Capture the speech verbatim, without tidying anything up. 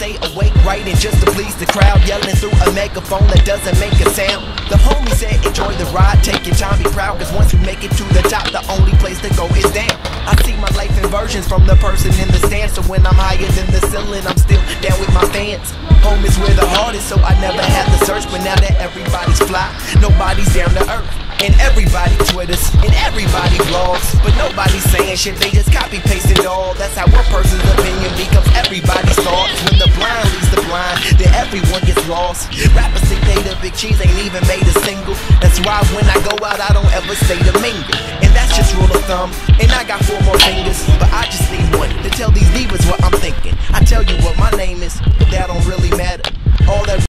stay awake, writing just to please the crowd, yelling through a megaphone that doesn't make a sound. The homie said enjoy the ride, take your time, be proud, cause once you make it to the top, the only place to go is down. I see my life in versions from the person in the stand, so when I'm higher than the ceiling, I'm still down with my fans. Home is where the heart is, so I never had to search, but now that everybody's fly, nobody's down to earth. And everybody twitters, and everybody blogs, but nobody's saying shit, they just copy paste it all. That's how one person's opinion becomes everybody's thoughts. When the blind leads the blind, then everyone gets lost. Rappers think they the big cheese, ain't even made a single. That's why when I go out, I don't ever stay to mingle. And that's just rule of thumb, and I got four more fingers, but I just need one to tell these divas what I'm thinking. I tell you what my name is, but that don't really matter. All that